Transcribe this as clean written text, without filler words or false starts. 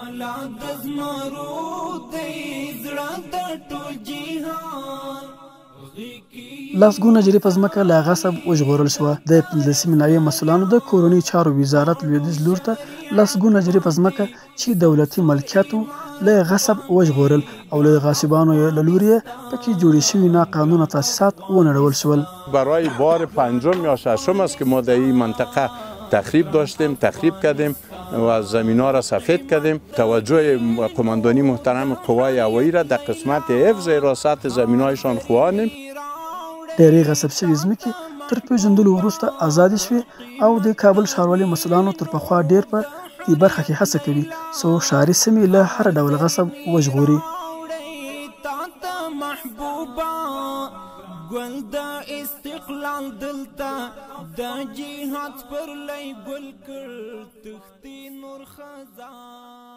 لالا د زمرو دی زړه د ټول جهان لسګونه جرې په ځمکه له غصب وژغورل شوه. د 15 نایب مسؤلانو د کورنیو چارو وزارت لویدیځ لور ته لسګونه جرې په ځمکه چې دولتي ملکیت و له غصب وژغورل او له غاصبانو له لوري پکې جوړې شوي ناقانونه تاسیسات ونړول شول. برای بار پنجم یا ششم است که ما در این منطقه تخریب داشتیم، تخریب کردیم و زمین ها را سفید کردیم. توجه قماندانی محترم قوای هوایی را در قسمت حفظ حراست زمین هایشان خواهانیم. ډېرې غصب شوې ځمکې تر پېژندلو وروسته ازادې شوې او د کابل ښاروالۍ مسؤلانو تر پخوا ډېر په دې برخه کې هڅه کوي څو ښاري سیمې له هر ډول غصب وژغوري. ګل د استقلال دلته د جهاد پر لای ګل کړ تختی نور خزان